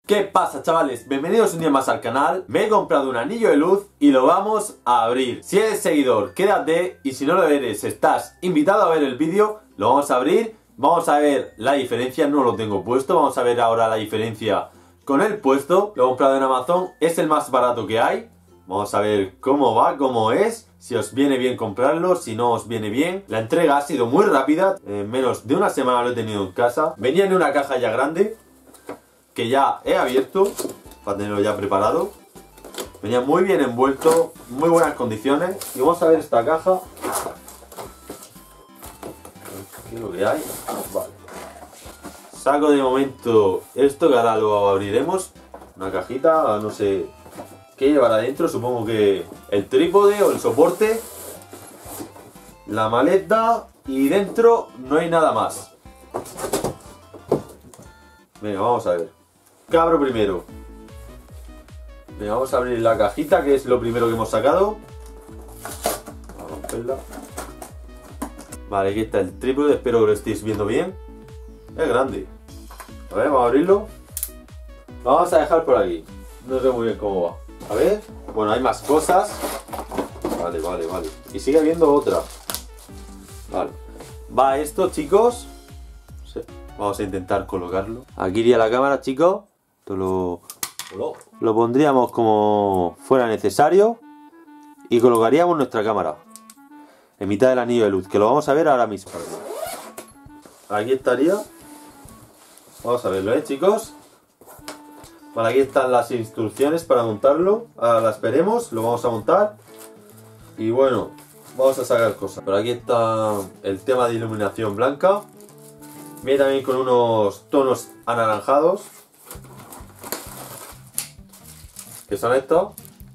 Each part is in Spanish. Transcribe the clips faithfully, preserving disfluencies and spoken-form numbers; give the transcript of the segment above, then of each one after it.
¿Qué pasa, chavales? Bienvenidos un día más al canal. Me he comprado un anillo de luz y lo vamos a abrir. Si eres seguidor, quédate, y si no lo eres, estás invitado a ver el vídeo. Lo vamos a abrir, vamos a ver la diferencia. No lo tengo puesto, vamos a ver ahora la diferencia con el puesto. Lo he comprado en Amazon, es el más barato que hay. Vamos a ver cómo va, cómo es, si os viene bien comprarlo, si no os viene bien. La entrega ha sido muy rápida, en menos de una semana lo he tenido en casa. Venía en una caja ya grande, que ya he abierto, para tenerlo ya preparado. Venía muy bien envuelto, muy buenas condiciones. Y vamos a ver esta caja. ¿Qué es lo que hay? Vale. Saco de momento esto, que ahora lo abriremos. Una cajita, no sé qué llevará adentro, supongo que el trípode o el soporte, la maleta, y dentro no hay nada más. Venga, vamos a ver. ¿Qué abro primero? Venga, vamos a abrir la cajita, que es lo primero que hemos sacado. Vamos a romperla. Vale, aquí está el trípode, espero que lo estéis viendo bien. Es grande. A ver, vamos a abrirlo. Lo vamos a dejar por aquí. No sé muy bien cómo va. A ver, bueno, hay más cosas. Vale, vale, vale. Y sigue habiendo otra. Vale. Va esto, chicos. Vamos a intentar colocarlo. Aquí iría la cámara, chicos. Esto lo, lo pondríamos como fuera necesario. Y colocaríamos nuestra cámara en mitad del anillo de luz, que lo vamos a ver ahora mismo. Aquí estaría. Vamos a verlo, ¿eh, chicos? Vale, aquí están las instrucciones para montarlo. Ahora las veremos, lo vamos a montar. Y bueno, vamos a sacar cosas. Por aquí está el tema de iluminación blanca. Viene también con unos tonos anaranjados, que son estos.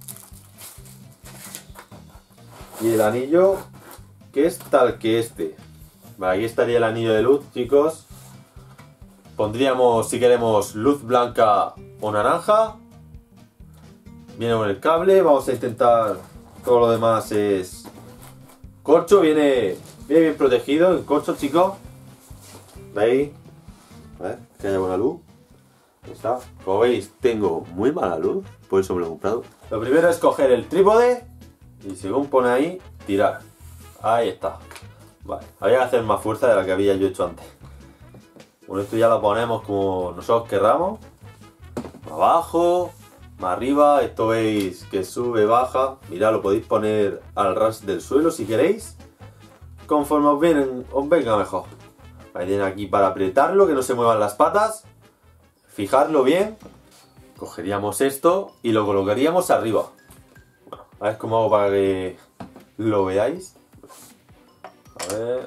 Y el anillo, que es tal que este. Vale, aquí estaría el anillo de luz, chicos. Pondríamos, si queremos, luz blanca o naranja. Viene con el cable. Vamos a intentar. Todo lo demás es corcho. Viene, viene bien protegido el corcho, chicos. ¿Veis? A ver, que haya buena luz. Ahí está. Como veis, tengo muy mala luz, por eso me lo he comprado. Lo primero es coger el trípode y, según pone ahí, tirar. Ahí está. Vale, había que hacer más fuerza de la que había yo hecho antes. Bueno, esto ya lo ponemos como nosotros querramos. Más abajo, más arriba. Esto veis que sube, baja. Mirad, lo podéis poner al ras del suelo si queréis. Conforme os, vienen, os venga mejor. Ahí tienen aquí para apretarlo, que no se muevan las patas. Fijarlo bien. Cogeríamos esto y lo colocaríamos arriba. Bueno, a ver cómo hago para que lo veáis. A ver.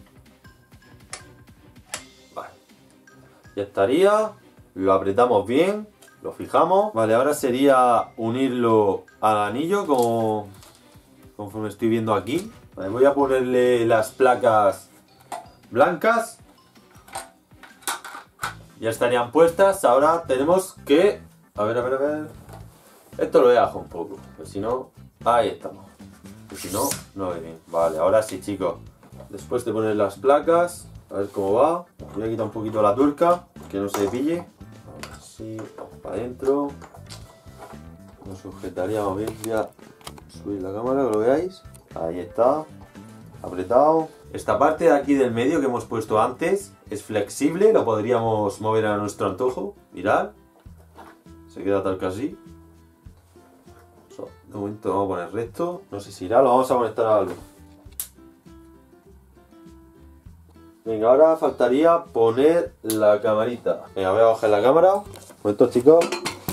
Vale. Ya estaría. Lo apretamos bien. Lo fijamos. Vale, ahora sería unirlo al anillo como conforme estoy viendo aquí. Vale, voy a ponerle las placas blancas. Ya estarían puestas. Ahora tenemos que... A ver, a ver, a ver. Esto lo dejo un poco. Pues si no... Ahí estamos. Pues si no, no ve bien. Vale, ahora sí, chicos. Después de poner las placas, a ver cómo va. Voy a quitar un poquito la tuerca, que no se pille. Así, para adentro. Lo sujetaríamos bien. Voy a subir la cámara, que lo veáis. Ahí está. Apretado. Esta parte de aquí del medio que hemos puesto antes es flexible, lo podríamos mover a nuestro antojo. Mirad, se queda tal que así. De momento vamos a poner recto, no sé si irá, lo vamos a conectar a la luz. Venga, ahora faltaría poner la camarita. Venga, voy a bajar la cámara. Con esto, chicos.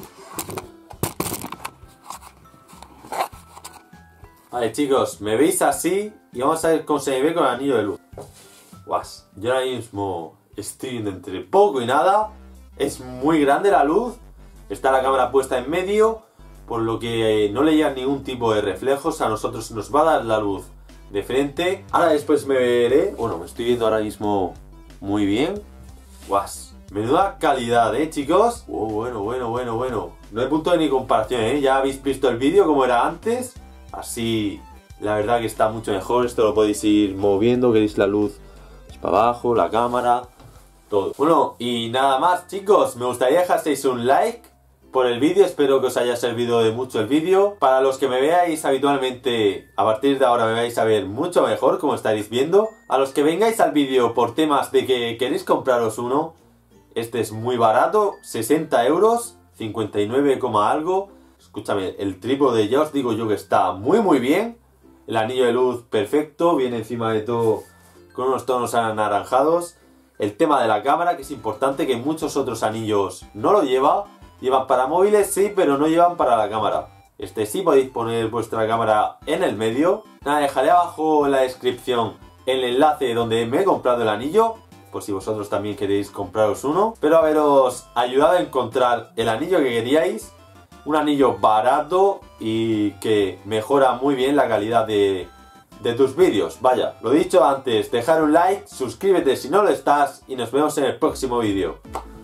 Vale, chicos, me veis así y vamos a ver cómo se me ve con el anillo de luz. Guas, yo ahora mismo estoy viendo entre poco y nada. Es muy grande la luz. Está la cámara puesta en medio, por lo que no le llega ningún tipo de reflejos. A nosotros nos va a dar la luz de frente. Ahora después me veré. Bueno, me estoy viendo ahora mismo muy bien. Guas, menuda calidad, ¿eh, chicos? Oh, bueno, bueno, bueno, bueno. No hay punto de ni comparación, ¿eh? Ya habéis visto el vídeo como era antes. Así, la verdad que está mucho mejor. Esto lo podéis ir moviendo, queréis la luz para abajo, la cámara. todo. Bueno, y nada más, chicos, me gustaría dejaseis un like por el vídeo, espero que os haya servido de mucho el vídeo. Para los que me veáis habitualmente, a partir de ahora me vais a ver mucho mejor, como estaréis viendo. A los que vengáis al vídeo por temas de que queréis compraros uno, este es muy barato, sesenta euros, cincuenta y nueve, algo. Escúchame, el trípode ya os digo yo que está muy muy bien. El anillo de luz perfecto, viene encima de todo con unos tonos anaranjados. El tema de la cámara, que es importante, que muchos otros anillos no lo lleva. Llevan para móviles, sí, pero no llevan para la cámara. Este sí podéis poner vuestra cámara en el medio. Nada, dejaré abajo en la descripción el enlace donde me he comprado el anillo, por si vosotros también queréis compraros uno. Espero haberos ayudado a encontrar el anillo que queríais. Un anillo barato y que mejora muy bien la calidad de, de tus vídeos. Vaya, lo dicho antes, dejar un like, suscríbete si no lo estás y nos vemos en el próximo vídeo.